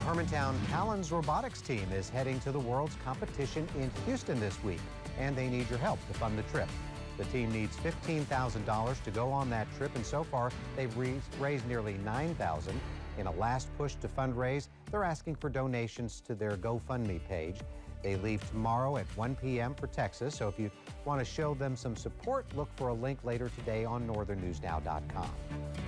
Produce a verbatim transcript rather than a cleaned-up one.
Hermantown Talons Robotics team is heading to the world's competition in Houston this week, and they need your help to fund the trip. The team needs fifteen thousand dollars to go on that trip, and so far they've raised nearly nine thousand dollars. In a last push to fundraise, they're asking for donations to their GoFundMe page. They leave tomorrow at one p m for Texas, so if you want to show them some support, look for a link later today on northern news now dot com.